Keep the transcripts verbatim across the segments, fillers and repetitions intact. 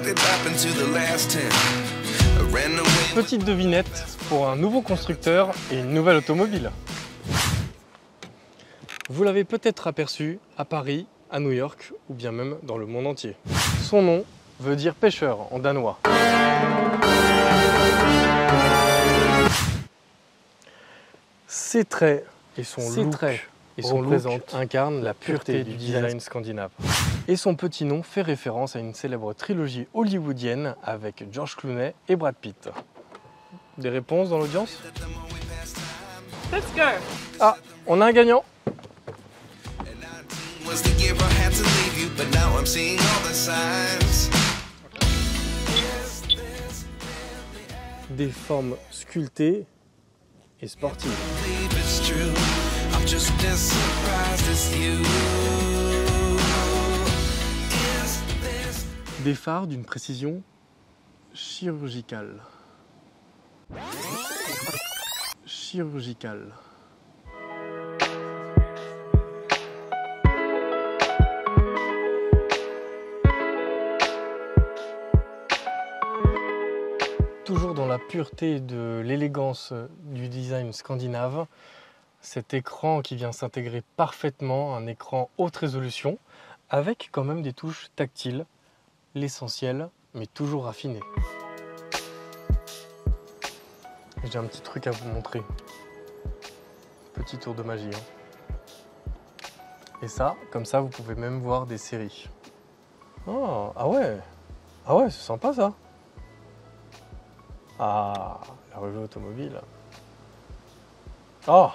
Petite devinette pour un nouveau constructeur et une nouvelle automobile. Vous l'avez peut-être aperçu à Paris, à New York ou bien même dans le monde entier. Son nom veut dire pêcheur en danois. Ses traits et son Ses look traits et son look incarnent la pureté du design scandinave. Et son petit nom fait référence à une célèbre trilogie hollywoodienne avec George Clooney et Brad Pitt. Des réponses dans l'audience? Let's go. Ah, on a un gagnant. Des formes sculptées et sportives. Des phares d'une précision chirurgicale. Chirurgicale. Toujours dans la pureté de l'élégance du design scandinave, cet écran qui vient s'intégrer parfaitement, un écran haute résolution, avec quand même des touches tactiles, l'essentiel, mais toujours raffiné. J'ai un petit truc à vous montrer. Petit tour de magie. Hein. Et ça, comme ça, vous pouvez même voir des séries. Oh, ah ouais, ah ouais, c'est sympa ça. Ah, la revue automobile. Oh!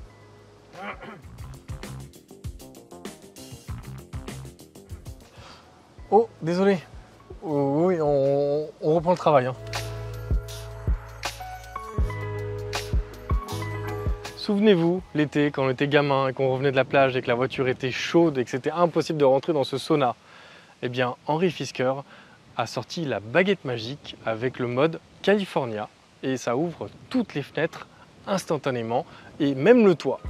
Oh, désolé. Oh, oui, on, on reprend le travail. Hein. Souvenez-vous, l'été, quand on était gamin et qu'on revenait de la plage et que la voiture était chaude et que c'était impossible de rentrer dans ce sauna. Eh bien, Henry Fisker a sorti la baguette magique avec le mode California et ça ouvre toutes les fenêtres instantanément et même le toit.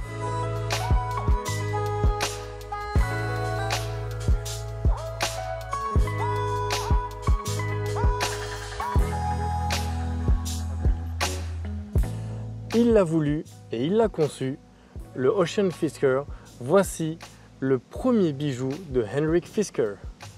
Il l'a voulu et il l'a conçu, le Ocean Fisker. Voici le premier bijou de Henrik Fisker.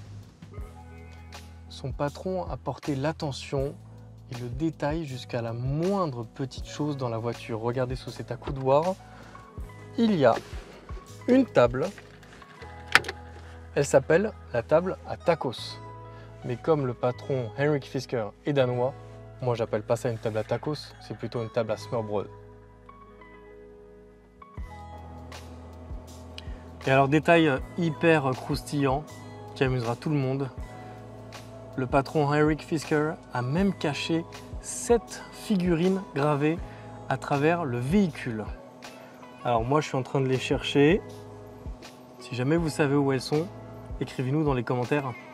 Son patron a porté l'attention et le détail jusqu'à la moindre petite chose dans la voiture. Regardez sous cet accoudoir, il y a une table. Elle s'appelle la table à tacos. Mais comme le patron Henrik Fisker est danois, moi j'appelle pas ça une table à tacos, c'est plutôt une table à smørrebrød. Et alors détail hyper croustillant qui amusera tout le monde. Le patron Henrik Fisker a même caché sept figurines gravées à travers le véhicule. Alors moi je suis en train de les chercher. Si jamais vous savez où elles sont, écrivez-nous dans les commentaires.